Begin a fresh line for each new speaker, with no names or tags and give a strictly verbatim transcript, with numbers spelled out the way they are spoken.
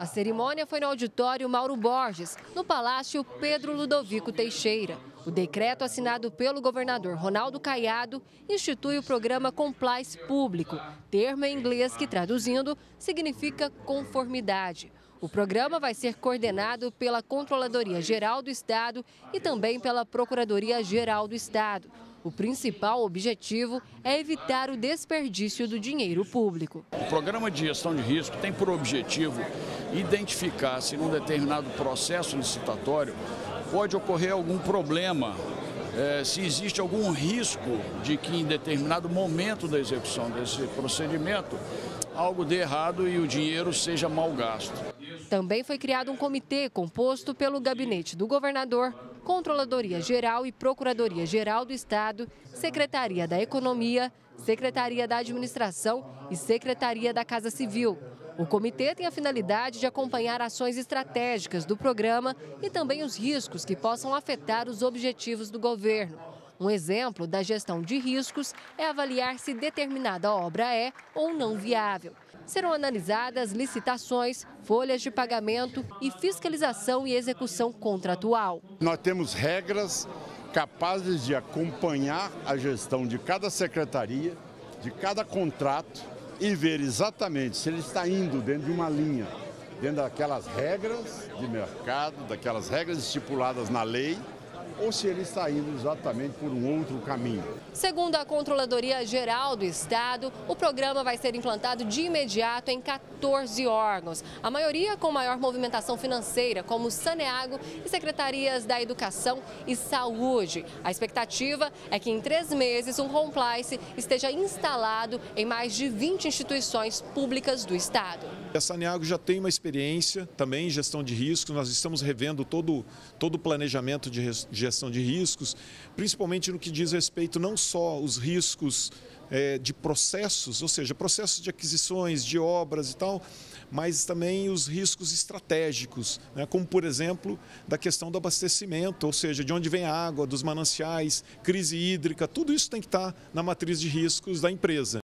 A cerimônia foi no auditório Mauro Borges, no Palácio Pedro Ludovico Teixeira. O decreto assinado pelo governador Ronaldo Caiado institui o programa Compliance Público, termo em inglês que, traduzindo, significa conformidade. O programa vai ser coordenado pela Controladoria Geral do Estado e também pela Procuradoria Geral do Estado. O principal objetivo é evitar o desperdício do dinheiro público.
O programa de gestão de risco tem por objetivo identificar se num determinado processo licitatório pode ocorrer algum problema, é, se existe algum risco de que em determinado momento da execução desse procedimento algo dê errado e o dinheiro seja mal gasto.
Também foi criado um comitê composto pelo gabinete do governador, Controladoria Geral e Procuradoria Geral do Estado, Secretaria da Economia, Secretaria da Administração e Secretaria da Casa Civil. O comitê tem a finalidade de acompanhar ações estratégicas do programa e também os riscos que possam afetar os objetivos do governo. Um exemplo da gestão de riscos é avaliar se determinada obra é ou não viável. Serão analisadas licitações, folhas de pagamento e fiscalização e execução contratual.
Nós temos regras capazes de acompanhar a gestão de cada secretaria, de cada contrato e ver exatamente se ele está indo dentro de uma linha, dentro daquelas regras de mercado, daquelas regras estipuladas na lei, ou se ele está indo exatamente por um outro caminho.
Segundo a Controladoria Geral do Estado, o programa vai ser implantado de imediato em quatorze órgãos, a maioria com maior movimentação financeira, como Saneago e Secretarias da Educação e Saúde. A expectativa é que em três meses um compliance esteja instalado em mais de vinte instituições públicas do Estado.
A Saneago já tem uma experiência também em gestão de riscos, nós estamos revendo todo, todo o planejamento de gestão de riscos, principalmente no que diz respeito não só os riscos é, de processos, ou seja, processos de aquisições, de obras e tal, mas também os riscos estratégicos, né, como por exemplo da questão do abastecimento, ou seja, de onde vem a água, dos mananciais, crise hídrica, tudo isso tem que estar na matriz de riscos da empresa.